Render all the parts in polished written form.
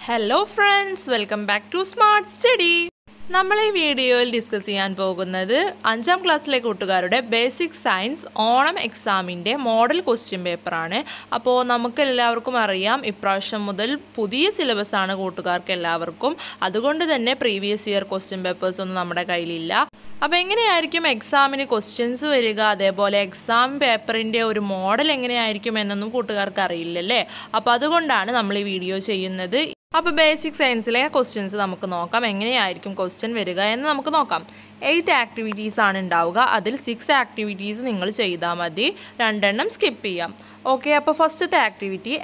Hello friends, welcome back to Smart Study. നമ്മൾ ഈ വീഡിയോയിൽ ഡിസ്കസ് ചെയ്യാൻ പോകുന്നത് 5ാം ക്ലാസ്സിലെ കൂട്ടുകാരുടെ ബേസിക് സയൻസ് ഓണം എക്സാമിൻ്റെ മോഡൽ ക്വസ്റ്റ്യൻ പേപ്പറാണ്. അപ്പോൾ നമുക്ക് എല്ലാവർക്കും അറിയാം ഇപ്രാവശ്യം മുതൽ പുതിയ സിലബസ് ആണ് കൂട്ടുകാർക്ക് എല്ലാവർക്കും. അതുകൊണ്ട് തന്നെ പ്രീവിയസ് ഇയർ ക്വസ്റ്റ്യൻ പേപ്പേഴ്സ് ഒന്നും നമ്മുടെ കയ്യിലില്ല. അപ്പോൾ എങ്ങനെയായിരിക്കും എക്സാമിന് ക്വസ്റ്റ്യൻസ് വരിക, അതേപോലെ എക്സാം പേപ്പറിൻ്റെ ഒരു മോഡൽ എങ്ങനെയായിരിക്കും എന്നൊന്നും കൂട്ടുകാർക്ക് അറിയില്ലല്ലേ. അപ്പോൾ അതുകൊണ്ടാണ് നമ്മൾ ഈ വീഡിയോ ചെയ്യുന്നത്. അപ്പോൾ ബേസിക് സയൻസിലെ ക്വസ്റ്റ്യൻസ് നമുക്ക് നോക്കാം, എങ്ങനെയായിരിക്കും ക്വസ്റ്റ്യൻ വരിക എന്ന് നമുക്ക് നോക്കാം. 8 ആക്ടിവിറ്റീസ് ആണ് ഉണ്ടാവുക. അതിൽ 6 ആക്ടിവിറ്റീസ് നിങ്ങൾ ചെയ്താൽ മതി, 2 എണ്ണം സ്കിപ്പ് ചെയ്യാം. ഓക്കെ, അപ്പോൾ ഫസ്റ്റത്തെ activity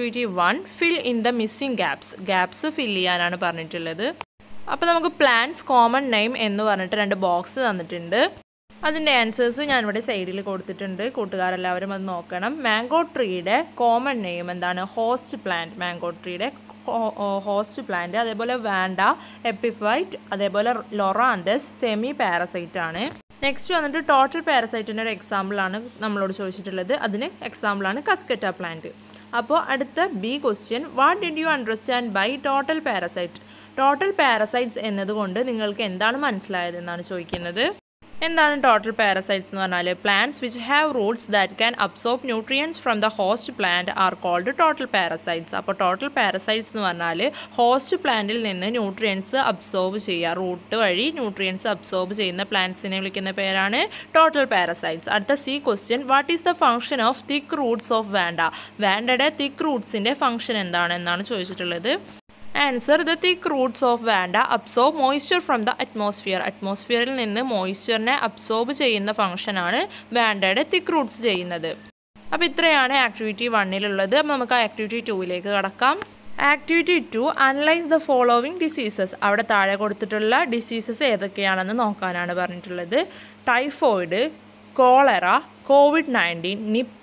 1 fill in the missing gaps fill ചെയ്യാനാണ് പറഞ്ഞിട്ടുള്ളത്. അപ്പോൾ നമുക്ക് പ്ലാന്റ്സ് കോമൺ നെയിം എന്ന് പറഞ്ഞിട്ട് 2 ബോക്സ് തന്നിട്ടുണ്ട്. അതിൻ്റെ ആൻസേഴ്സ് ഞാനിവിടെ സൈഡിൽ കൊടുത്തിട്ടുണ്ട്, കൂട്ടുകാരെല്ലാവരും അത് നോക്കണം. മാംഗോ ട്രീയുടെ കോമൺ നെയിം എന്താണ്? Host plant. മാംഗോ ട്രീയുടെ ഹോസ്റ്റ് പ്ലാന്റ്. അതേപോലെ വാൻഡ, എപ്പിഫൈറ്റ്, അതേപോലെ ലൊറാന്തസ് സെമി പാരസൈറ്റ് ആണ്. നെക്സ്റ്റ് വന്നിട്ട് ടോട്ടൽ പാരസൈറ്റിൻ്റെ ഒരു എക്സാമ്പിളാണ് നമ്മളോട് ചോദിച്ചിട്ടുള്ളത്. അതിന് എക്സാമ്പിളാണ് കസ്കറ്റ പ്ലാന്റ്. അപ്പോൾ അടുത്ത B question, what did you understand by total parasite? Total parasites എന്നതുകൊണ്ട് നിങ്ങൾക്ക് എന്താണ് മനസ്സിലായത് എന്നാണ് ചോദിക്കുന്നത്. എന്താണ് ടോട്ടൽ പാരസൈറ്റ്സ് എന്ന് പറഞ്ഞാൽ? Plants which have roots that can absorb nutrients from the host plant are called total parasites. അപ്പോൾ ടോട്ടൽ പാരസൈറ്റ്സ് എന്ന് പറഞ്ഞാൽ ഹോസ്റ്റ് പ്ലാന്റിൽ നിന്ന് ന്യൂട്രിയൻസ് അബ്സോർബ് ചെയ്യുക, റൂട്ട് വഴി ന്യൂട്രിയൻസ് അബ്സോർബ് ചെയ്യുന്ന പ്ലാന്റ്സിനെ വിളിക്കുന്ന പേരാണ് ടോട്ടൽ പാരസൈറ്റ്സ്. അടുത്ത C question, what is the function of thick roots of vanda? വാൻഡയുടെ തിക്ക് റൂട്ട്സിൻ്റെ ഫംഗ്ഷൻ എന്താണെന്നാണ് ചോദിച്ചിട്ടുള്ളത്. Answer, the thick roots of vanda absorb moisture from the atmosphere. അറ്റ്മോസ്ഫിയറിൽ നിന്ന് മോയ്സ്ചറിനെ അബ്സോർബ് ചെയ്യുന്ന ഫംഗ്ഷനാണ് വാൻഡയുടെ തിക്ക് റൂട്ട്സ് ചെയ്യുന്നത്. അപ്പോൾ ഇത്രയാണ് ആക്ടിവിറ്റി 1-ലുള്ളത്. അപ്പോൾ നമുക്ക് ആക്ടിവിറ്റി 2-ലേക്ക് കടക്കാം. Activity 2, analyse the following diseases. അവിടെ താഴെ കൊടുത്തിട്ടുള്ള ഡിസീസസ് ഏതൊക്കെയാണെന്ന് നോക്കാനാണ് പറഞ്ഞിട്ടുള്ളത്. Typhoid, cholera, COVID-19, Nipah,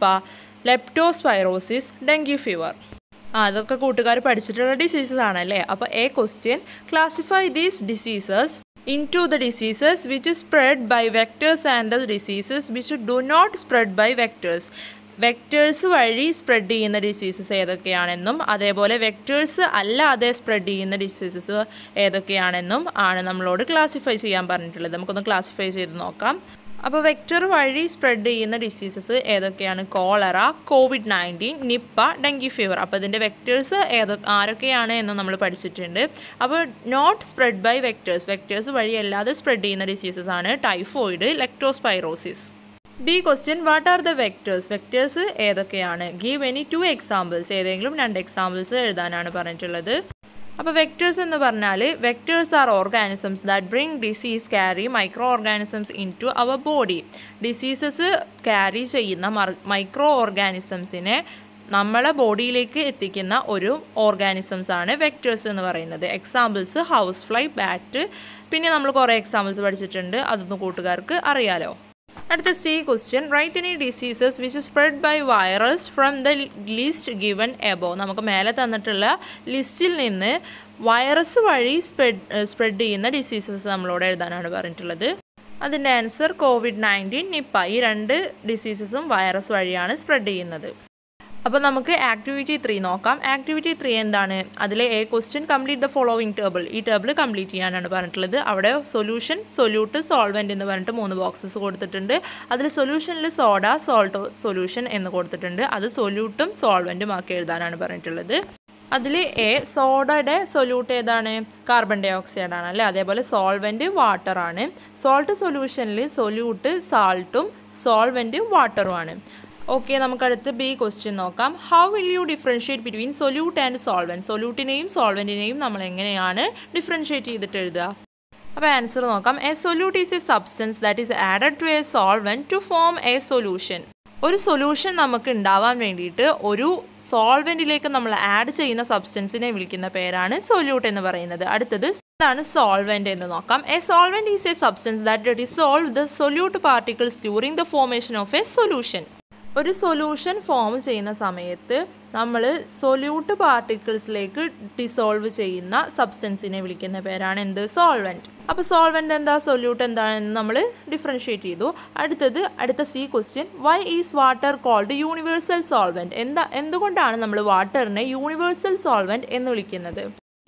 leptospirosis, dengue fever. അതൊക്കെ കൂട്ടുകാർ പഠിച്ചിട്ടുള്ള ഡിസീസസ് ആണല്ലേ. അപ്പോൾ A question, classify these diseases into the diseases which spread by vectors and the diseases which do not spread by vectors. Vectors വഴി spread ചെയ്യുന്ന diseases ഏതൊക്കെയാണെന്നും അതേപോലെ vectors അല്ലാതെ സ്പ്രെഡ് ചെയ്യുന്ന ഡിസീസസ് ഏതൊക്കെയാണെന്നും ആണ് നമ്മളോട് ക്ലാസിഫൈ ചെയ്യാൻ പറഞ്ഞിട്ടുള്ളത്. നമുക്കൊന്ന് ക്ലാസിഫൈ ചെയ്ത് നോക്കാം. അപ്പോൾ വെക്ടർ വഴി സ്പ്രെഡ് ചെയ്യുന്ന ഡിസീസസ് ഏതൊക്കെയാണ്? Cholera, COVID-19, Nipah, dengue fever. അപ്പോൾ ഇതിൻ്റെ വെക്ടേഴ്സ് ആരൊക്കെയാണ് എന്ന് നമ്മൾ പഠിച്ചിട്ടുണ്ട്. അപ്പോൾ നോട്ട് സ്പ്രെഡ് ബൈ വെക്ടേഴ്സ് വഴി അല്ലാതെ സ്പ്രെഡ് ചെയ്യുന്ന ഡിസീസസ് ആണ് typhoid, leptospirosis. B question, what are the vectors ഏതൊക്കെയാണ്? Give any 2 examples. ഏതെങ്കിലും 2 എക്സാമ്പിൾസ് എഴുതാനാണ് പറഞ്ഞിട്ടുള്ളത്. അപ്പോൾ വെക്ടേഴ്സ് എന്ന് പറഞ്ഞാൽ vectors are organisms that bring disease carry micro organisms in to our body. Diseases carry ചെയ്യുന്ന മൈക്രോ ഓർഗാനിസംസിനെ നമ്മളെ ബോഡിയിലേക്ക് എത്തിക്കുന്ന ഒരു ഓർഗാനിസംസ് ആണ് വെക്ടേഴ്സ് എന്ന് പറയുന്നത്. എക്സാമ്പിൾസ് ഹൗസ് ഫ്ലൈ, ബാറ്റ്, പിന്നെ നമ്മൾ കുറേ എക്സാമ്പിൾസ് പഠിച്ചിട്ടുണ്ട്, അതൊന്നും കൂട്ടുകാർക്ക് അറിയാലോ. അടുത്ത C question, write any diseases which spread by virus from the list given above. നമുക്ക് മേലെ തന്നിട്ടുള്ള ലിസ്റ്റിൽ നിന്ന് വൈറസ് വഴി സ്പ്രെഡ് ചെയ്യുന്ന ഡിസീസസ് നമ്മളോട് എഴുതാനാണ് പറഞ്ഞിട്ടുള്ളത്. അതിൻ്റെ ആൻസർ COVID-19, നിപ്പ. ഈ 2 ഡിസീസസും വൈറസ് വഴിയാണ് സ്പ്രെഡ് ചെയ്യുന്നത്. അപ്പോൾ നമുക്ക് ആക്ടിവിറ്റി 3 നോക്കാം. ആക്ടിവിറ്റി 3 എന്താണ്? അതിലെ A question, complete the following table. ഈ ടേബിൾ കംപ്ലീറ്റ് ചെയ്യാനാണ് പറഞ്ഞിട്ടുള്ളത്. അവിടെ സൊല്യൂഷൻ, സൊല്യൂട്ട്, സോൾവെൻറ്റ് എന്ന് പറഞ്ഞിട്ട് 3 ബോക്സസ് കൊടുത്തിട്ടുണ്ട്. അതിൽ സൊല്യൂഷനിൽ സോഡ, സോൾട്ട്, സൊല്യൂഷൻ എന്ന് കൊടുത്തിട്ടുണ്ട്. അത് സൊല്യൂട്ടും സോൾവെൻറ്റും ആക്കി എഴുതാനാണ് പറഞ്ഞിട്ടുള്ളത്. അതിൽ എ, സോഡയുടെ സൊല്യൂട്ട് ഏതാണ്? കാർബൺ ഡൈ ഓക്സൈഡ് ആണ് അല്ലേ. അതേപോലെ സോൾവെൻറ്റ് വാട്ടർ ആണ്. സോൾട്ട് സൊല്യൂഷനിൽ സൊല്യൂട്ട് സാൾട്ടും സോൾവെൻറ്റ് വാട്ടറുമാണ്. ഓക്കെ, നമുക്കടുത്ത് ബി ക്വസ്റ്റ്യൻ നോക്കാം. How will you differentiate between solute and solvent? സൊല്യൂട്ടിനെയും സോൾവെൻറ്റിനെയും നമ്മൾ എങ്ങനെയാണ് ഡിഫറൻഷിയേറ്റ് ചെയ്തിട്ട് എഴുതുക? അപ്പോൾ ആൻസർ നോക്കാം. A solute is a substance that is added to a solvent to form a solution. ഒരു സൊല്യൂഷൻ നമുക്ക് ഉണ്ടാവാൻ വേണ്ടിയിട്ട് ഒരു സോൾവെൻറ്റിലേക്ക് നമ്മൾ ആഡ് ചെയ്യുന്ന സബ്സ്റ്റൻസിനെ വിളിക്കുന്ന പേരാണ് സൊല്യൂട്ട് എന്ന് പറയുന്നത്. അടുത്തത് എന്താണ് സോൾവെൻറ്റ് എന്ന് നോക്കാം. A solvent is a substance that dissolve the solute particles during the formation of a solution. ഒരു സൊല്യൂഷൻ ഫോം ചെയ്യുന്ന സമയത്ത് നമ്മൾ സൊല്യൂട്ട് പാർട്ടിക്കിൾസിലേക്ക് ഡിസോൾവ് ചെയ്യുന്ന സബ്സ്റ്റൻസിനെ വിളിക്കുന്ന പേരാണ് എന്ത്? സോൾവെൻറ്റ്. അപ്പോൾ സോൾവെൻറ്റ് എന്താ, സൊല്യൂട്ട് എന്താണെന്ന് നമ്മൾ ഡിഫറൻഷിയേറ്റ് ചെയ്തു. അടുത്ത C question, why is water called universal solvent? എന്തുകൊണ്ടാണ് നമ്മൾ വാട്ടറിനെ യൂണിവേഴ്സൽ സോൾവെൻറ്റ് എന്ന് വിളിക്കുന്നത്?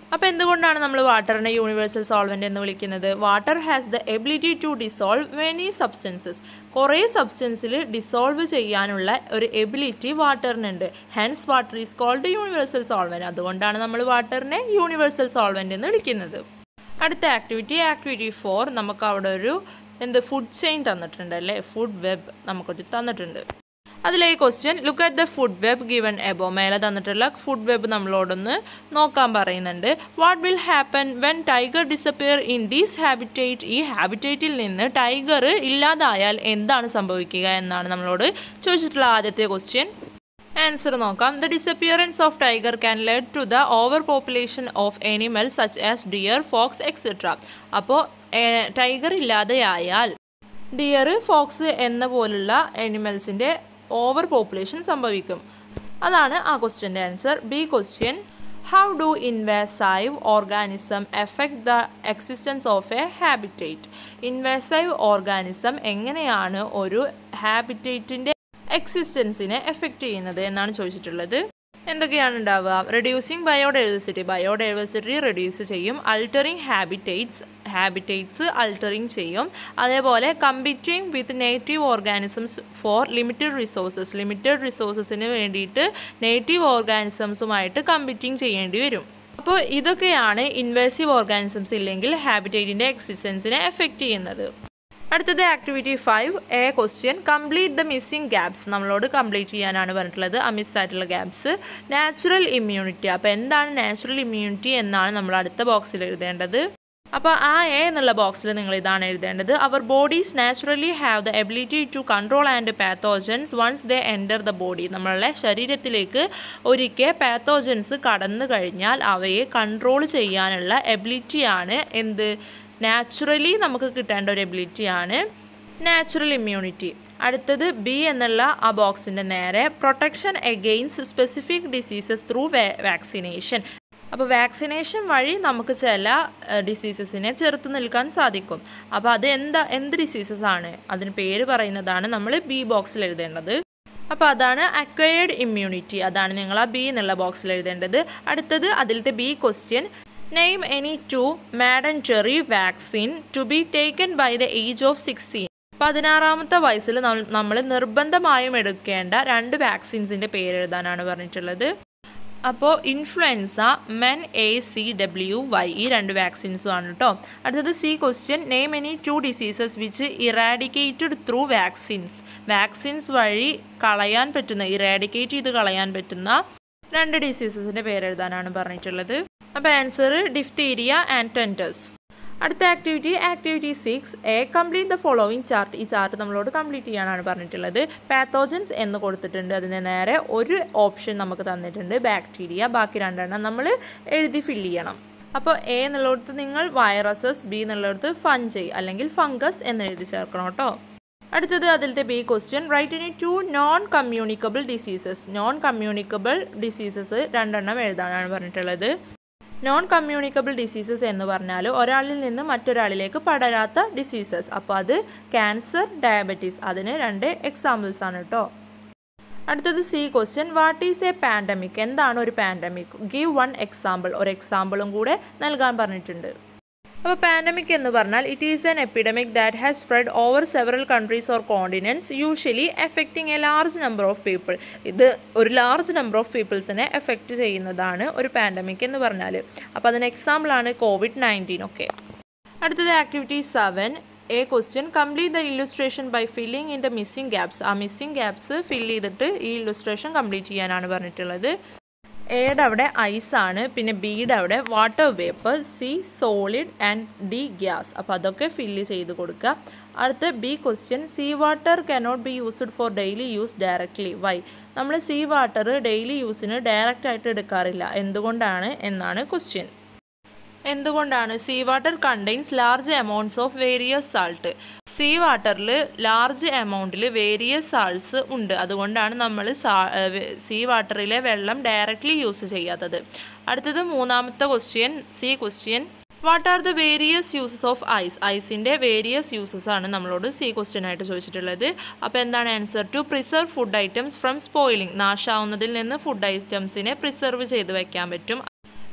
അപ്പോൾ എന്തുകൊണ്ടാണ് നമ്മൾ വാട്ടറിനെ യൂണിവേഴ്സൽ സോൾവെൻ്റ് എന്ന് വിളിക്കുന്നത്? Water has the ability to dissolve many substances. കുറേ സബ്സ്റ്റൻസിൽ ഡിസോൾവ് ചെയ്യാനുള്ള ഒരു എബിലിറ്റി വാട്ടറിനുണ്ട്. Hence water is called universal solvent. അതുകൊണ്ടാണ് നമ്മൾ വാട്ടറിനെ യൂണിവേഴ്സൽ സോൾവെൻ്റ് എന്ന് വിളിക്കുന്നത്. അടുത്ത ആക്ടിവിറ്റി 4. നമുക്ക് അവിടെ ഒരു ഫുഡ് ചെയിൻ തന്നിട്ടുണ്ട് അല്ലേ, ഫുഡ് വെബ് നമുക്കൊരു തന്നിട്ടുണ്ട്. അതിലെ question look at the food web given above. മേലെ തന്നിട്ടുള്ള ഫുഡ് വെബ് നമ്മളോടൊന്ന് നോക്കാൻ പറയുന്നുണ്ട്. What will happen when tiger disappear in these habitat. ഈ ഹാബിറ്റേറ്റിൽ നിന്ന് ടൈഗർ ഇല്ലാതായാൽ എന്താണ് സംഭവിക്കുക എന്നാണ് നമ്മളോട് ചോദിച്ചിട്ടുള്ള ആദ്യത്തെ ക്വസ്റ്റ്യൻ. ആൻസർ നോക്കാം. The disappearance of tiger can lead to the over population of animals such as deer, fox etcetera. അപ്പോൾ ടൈഗർ ഇല്ലാതെയായാൽ ഡിയർ, ഫോക്സ് എന്ന പോലുള്ള എനിമൽസിൻ്റെ ഓവർ പോപ്പുലേഷൻ സംഭവിക്കും. അതാണ് ആ ക്വസ്റ്റ്യൻ്റെ answer. B question how do invasive organism affect the existence of a habitat. Invasive organism എങ്ങനെയാണ് ഒരു ഹാബിറ്റേറ്റിൻ്റെ എക്സിസ്റ്റൻസിനെ എഫക്റ്റ് ചെയ്യുന്നത് എന്നാണ് ചോദിച്ചിട്ടുള്ളത്. എന്തൊക്കെയാണ് ഉണ്ടാവുക? റെഡ്യൂസിങ് ബയോഡൈവേഴ്സിറ്റി റെഡ്യൂസ് ചെയ്യും. അൾട്ടറിങ് ഹാബിറ്റേറ്റ്സ് അൾട്ടറിങ് ചെയ്യും. അതേപോലെ competing with native organisms for limited റിസോഴ്സസിന് വേണ്ടിയിട്ട് നേറ്റീവ് ഓർഗാനിസംസുമായിട്ട് കമ്പീറ്റിംഗ് ചെയ്യേണ്ടി വരും. അപ്പോൾ ഇതൊക്കെയാണ് ഇൻവേസീവ് ഓർഗാനിസംസ് ഇല്ലെങ്കിൽ ഹാബിറ്റേറ്റിൻ്റെ എക്സിസ്റ്റൻസിനെ എഫക്റ്റ് ചെയ്യുന്നത്. അടുത്തത് activity 5. A question complete the missing gaps. നമ്മളോട് കംപ്ലീറ്റ് ചെയ്യാനാണ് പറഞ്ഞിട്ടുള്ളത് ആ മിസ്സായിട്ടുള്ള ഗ്യാപ്സ്. Natural immunity. അപ്പോൾ എന്താണ് നാച്ചുറൽ ഇമ്മ്യൂണിറ്റി എന്നാണ് നമ്മൾ അടുത്ത ബോക്സിൽ എഴുതേണ്ടത്. അപ്പോൾ ആ എ എന്നുള്ള ബോക്സിൽ നിങ്ങൾ ഇതാണ് എഴുതേണ്ടത്. Our bodies naturally have the ability to control and pathogens once they enter the body. നമ്മളുടെ ശരീരത്തിലേക്ക് ഒരിക്കൽ പാത്തോജൻസ് കടന്നു കഴിഞ്ഞാൽ അവയെ കൺട്രോൾ ചെയ്യാനുള്ള എബിലിറ്റിയാണ് നാച്ചുറലി നമുക്ക് കിട്ടേണ്ട ഒരു എബിലിറ്റിയാണ് നാച്ചുറൽ ഇമ്മ്യൂണിറ്റി. അടുത്തത് ബി എന്നുള്ള ആ ബോക്സിൻ്റെ നേരെ protection against specific diseases through vaccination. അപ്പോൾ വാക്സിനേഷൻ വഴി നമുക്ക് ചില ഡിസീസസിനെ ചെറുത്ത് നിൽക്കാൻ സാധിക്കും. അപ്പോൾ അത് എന്ത് ഡിസീസസ് ആണ് അതിന് പേര് പറയുന്നതാണ് നമ്മൾ ബി ബോക്സിൽ എഴുതേണ്ടത്. അപ്പോൾ അതാണ് അക്വയർഡ് ഇമ്മ്യൂണിറ്റി. അതാണ് നിങ്ങൾ ആ ബി എന്നുള്ള ബോക്സിൽ എഴുതേണ്ടത്. അടുത്തത് അതിലത്തെ B question name any 2 mandatory vaccine to be taken by the age of 16. 16ാമത്തെ വയസ്സിൽ നമ്മൾ നിർബന്ധമായും എടുക്കേണ്ട 2 വാക്സിൻസിൻ്റെ പേര് എഴുതാനാണ് പറഞ്ഞിട്ടുള്ളത്. അപ്പോൾ ഇൻഫ്ലുവൻസ, MenACWY ഈ 2 വാക്സിൻസും ആണ് കേട്ടോ. അടുത്തത് C question name any 2 diseases which eradicated through vaccines വഴി ഇറാഡിക്കേറ്റ് ചെയ്ത് കളയാൻ പറ്റുന്ന 2 ഡിസീസസിൻ്റെ പേരെഴുതാനാണ് പറഞ്ഞിട്ടുള്ളത്. അപ്പോൾ ആൻസർ ഡിഫ്തീരിയ ആൻഡ് ടെൻറ്റസ്. അടുത്ത activity 6. Complete the following chart. ഈ ചാർട്ട് നമ്മളോട് കംപ്ലീറ്റ് ചെയ്യാനാണ് പറഞ്ഞിട്ടുള്ളത്. പാത്തോജൻസ് എന്ന് കൊടുത്തിട്ടുണ്ട്. അതിന് നേരെ ഒരു ഓപ്ഷൻ നമുക്ക് തന്നിട്ടുണ്ട് ബാക്ടീരിയ. ബാക്കി 2 നമ്മൾ എഴുതി ഫില്ല് ചെയ്യണം. അപ്പോൾ എ എന്നുള്ളിടത്ത് നിങ്ങൾ വൈറസസ്, ബി എന്നുള്ളിടത്ത് ഫഞ്ചൈ അല്ലെങ്കിൽ ഫംഗസ് എന്ന് എഴുതി ചേർക്കണം കേട്ടോ. അടുത്തത് അതിലത്തെ ബി ക്വസ്റ്റ്യൻ റൈറ്റ് ഇനി 2 നോൺ കമ്മ്യൂണിക്കബിൾ ഡിസീസസ് 2 എഴുതാനാണ് പറഞ്ഞിട്ടുള്ളത്. നോൺ കമ്മ്യൂണിക്കബിൾ ഡിസീസസ് എന്ന് പറഞ്ഞാൽ ഒരാളിൽ നിന്ന് മറ്റൊരാളിലേക്ക് പടരാത്ത ഡിസീസസ്. അപ്പോൾ അത് ക്യാൻസർ, ഡയബറ്റീസ്, അതിന് 2 എക്സാമ്പിൾസ് ആണ് കേട്ടോ. അടുത്തത് C question what is a pandemic. എന്താണ് ഒരു പാൻഡമിക്? Give 1 example. ഒരു എക്സാമ്പിളും കൂടെ നൽകാൻ പറഞ്ഞിട്ടുണ്ട്. അപ്പോൾ പാൻഡമിക് എന്ന് പറഞ്ഞാൽ it is an epidemic that has spread over several countries or continents usually affecting a large number of people. ഇത് ഒരു ലാർജ് നമ്പർ ഓഫ് പീപ്പിൾസിനെ എഫക്റ്റ് ചെയ്യുന്നതാണ് ഒരു പാൻഡമിക് എന്ന് പറഞ്ഞാൽ. അപ്പോൾ അതിന് എക്സാമ്പിളാണ് COVID-19 ഒക്കെ. അടുത്തത് activity 7. A question complete the illustration by filling in the missing gaps. ആ മിസ്സിംഗ് ഗ്യാപ്സ് ഫില്ല് ചെയ്തിട്ട് ഈ ഇല്ലുസ്ട്രേഷൻ കംപ്ലീറ്റ് ചെയ്യാനാണ് പറഞ്ഞിട്ടുള്ളത്. എയുടെ അവിടെ ഐസാണ്, പിന്നെ ബിയുടെ അവിടെ water vapour, C solid and D gas. അപ്പോൾ അതൊക്കെ ഫില്ല് ചെയ്ത് കൊടുക്കുക. അടുത്ത B question sea water cannot be used for daily use directly. Why? നമ്മൾ സീ വാട്ടർ ഡെയിലി യൂസിന് ഡയറക്റ്റായിട്ട് എടുക്കാറില്ല. എന്തുകൊണ്ടാണ് എന്നാണ് ക്വസ്റ്റ്യൻ. എന്തുകൊണ്ടാണ്? Sea water contains large amounts of various salt. Sea വാട്ടറിൽ ലാർജ് എമൗണ്ടിൽ വേരിയസ് സാൾട്ട്സ് ഉണ്ട്. അതുകൊണ്ടാണ് നമ്മൾ സീ വാട്ടറിലെ വെള്ളം ഡയറക്റ്റ്ലി യൂസ് ചെയ്യാത്തത്. അടുത്തത് 3ാമത്തെ question C question what are the various uses of ice. ഐസിൻ്റെ വേരിയസ് യൂസസ് ആണ് നമ്മളോട് സി ക്വസ്റ്റ്യൻ ആയിട്ട് ചോദിച്ചിട്ടുള്ളത്. അപ്പോൾ എന്താണ് answer? To preserve food items from spoiling. നാശാവുന്നതിൽ നിന്ന് ഫുഡ് ഐറ്റംസിനെ പ്രിസർവ് ചെയ്ത് വയ്ക്കാൻ പറ്റും.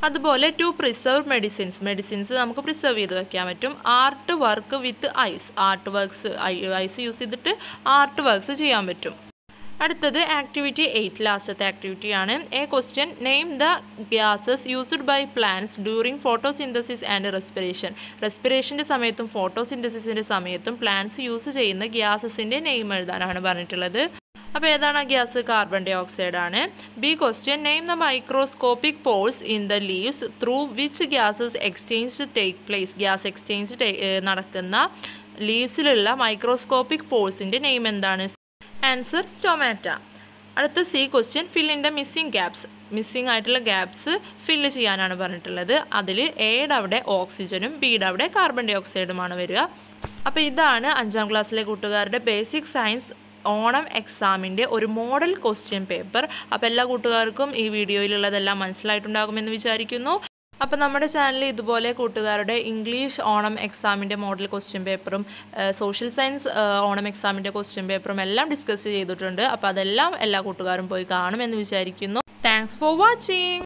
അതുപോലെ ടു പ്രിസർവ് മെഡിസിൻസ് നമുക്ക് പ്രിസർവ് ചെയ്ത് വെക്കാൻ പറ്റും. Art work with ice use ചെയ്തിട്ട് ആർട്ട് വർക്ക്സ് ചെയ്യാൻ പറ്റും. അടുത്തത് ആക്ടിവിറ്റി 8, ലാസ്റ്റത്തെ ആക്ടിവിറ്റിയാണ്. A question, name the gases used by plants during photosynthesis and റെസ്പിറേഷൻ്റെ സമയത്തും ഫോട്ടോസിന്തസിസിൻ്റെ സമയത്തും പ്ലാന്റ്സ് യൂസ് ചെയ്യുന്ന ഗ്യാസസിൻ്റെ നെയിം എഴുതാനാണ് പറഞ്ഞിട്ടുള്ളത്. അപ്പോൾ ഏതാണ് ആ ഗ്യാസ്? കാർബൺ ഡൈ ഓക്സൈഡ് ആണ്. B question, name the microscopic pores in the leaves through which gases exchange take place. Gas exchange നടക്കുന്ന ലീവ്സിലുള്ള മൈക്രോസ്കോപ്പിക് പോൾസിൻ്റെ നെയിം എന്താണ്? Answer stomata. അടുത്ത C question, fill in the missing ആയിട്ടുള്ള gaps fill ചെയ്യാനാണ് പറഞ്ഞിട്ടുള്ളത്. അതിൽ എയുടെ അവിടെ ഓക്സിജനും ബിയുടെ അവിടെ കാർബൺ ഡൈ ഓക്സൈഡുമാണ് വരിക. അപ്പോൾ ഇതാണ് 5ാം ക്ലാസ്സിലെ കൂട്ടുകാരുടെ ബേസിക് സയൻസ് ഓണം എക്സാമിൻ്റെ ഒരു മോഡൽ ക്വസ്റ്റ്യൻ പേപ്പർ. അപ്പോൾ എല്ലാ കൂട്ടുകാർക്കും ഈ വീഡിയോയിലുള്ളതെല്ലാം മനസ്സിലായിട്ടുണ്ടാകുമെന്ന് വിചാരിക്കുന്നു. അപ്പോൾ നമ്മുടെ ചാനലിൽ ഇതുപോലെ കൂട്ടുകാരുടെ ഇംഗ്ലീഷ് ഓണം എക്സാമിൻ്റെ മോഡൽ ക്വസ്റ്റ്യൻ പേപ്പറും സോഷ്യൽ സയൻസ് ഓണം എക്സാമിൻ്റെ ക്വസ്റ്റ്യൻ പേപ്പറും എല്ലാം ഡിസ്കസ് ചെയ്തിട്ടുണ്ട്. അപ്പോൾ അതെല്ലാം എല്ലാ കൂട്ടുകാരും പോയി കാണുമെന്ന് വിചാരിക്കുന്നു. Thanks for watching.